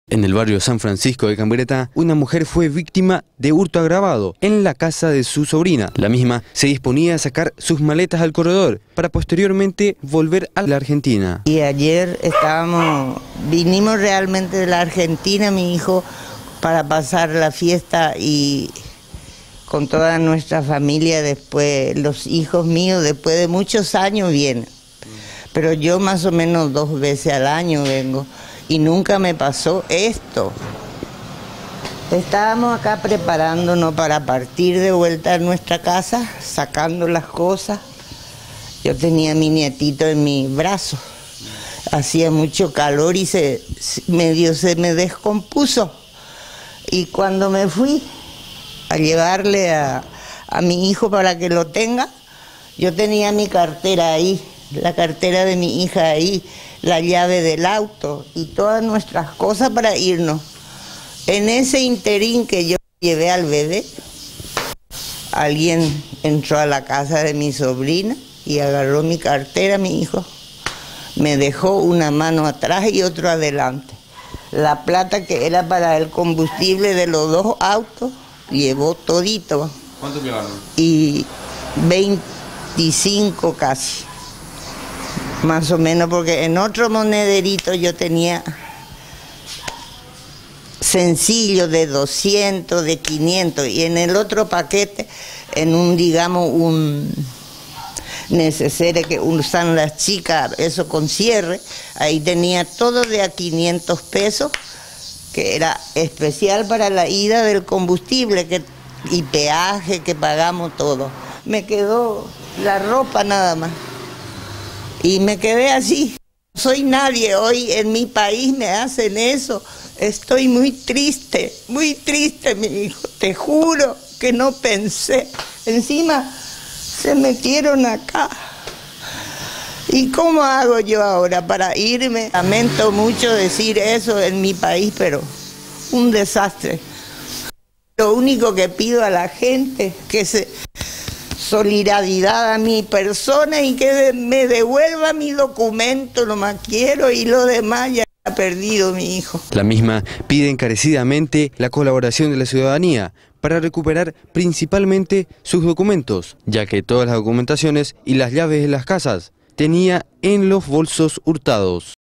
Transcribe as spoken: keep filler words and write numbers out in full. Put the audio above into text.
En el barrio San Francisco de Cambreta, una mujer fue víctima de hurto agravado en la casa de su sobrina. La misma se disponía a sacar sus maletas al corredor para posteriormente volver a la Argentina. Y ayer estábamos, vinimos realmente de la Argentina, mi hijo, para pasar la fiesta y con toda nuestra familia, después los hijos míos, después de muchos años vienen. Pero yo más o menos dos veces al año vengo. Y nunca me pasó esto. Estábamos acá preparándonos para partir de vuelta a nuestra casa, sacando las cosas. Yo tenía a mi nietito en mi brazo. Hacía mucho calor y se, medio se me descompuso. Y cuando me fui a llevarle a, a mi hijo para que lo tenga, yo tenía mi cartera ahí, la cartera de mi hija ahí, la llave del auto y todas nuestras cosas para irnos. En ese interín que yo llevé al bebé, alguien entró a la casa de mi sobrina y agarró mi cartera, mi hijo. Me dejó una mano atrás y otra adelante. La plata que era para el combustible de los dos autos, llevó todito. ¿Cuánto llevaron? Y veinticinco casi. Más o menos, porque en otro monederito yo tenía sencillo de doscientos, de quinientos, y en el otro paquete, en un, digamos, un necesario que usan las chicas, eso con cierre, ahí tenía todo de a quinientos pesos, que era especial para la ida del combustible que, y peaje que pagamos todo. Me quedó la ropa nada más. Y me quedé así. No soy nadie, hoy en mi país me hacen eso. Estoy muy triste, muy triste, mi hijo. Te juro que no pensé. Encima se metieron acá. ¿Y cómo hago yo ahora para irme? Lamento mucho decir eso en mi país, pero un desastre. Lo único que pido a la gente es que se... solidaridad a mi persona y que me devuelva mi documento, lo más quiero, y lo demás ya ha perdido mi hijo. La misma pide encarecidamente la colaboración de la ciudadanía para recuperar principalmente sus documentos, ya que todas las documentaciones y las llaves de las casas tenía en los bolsos hurtados.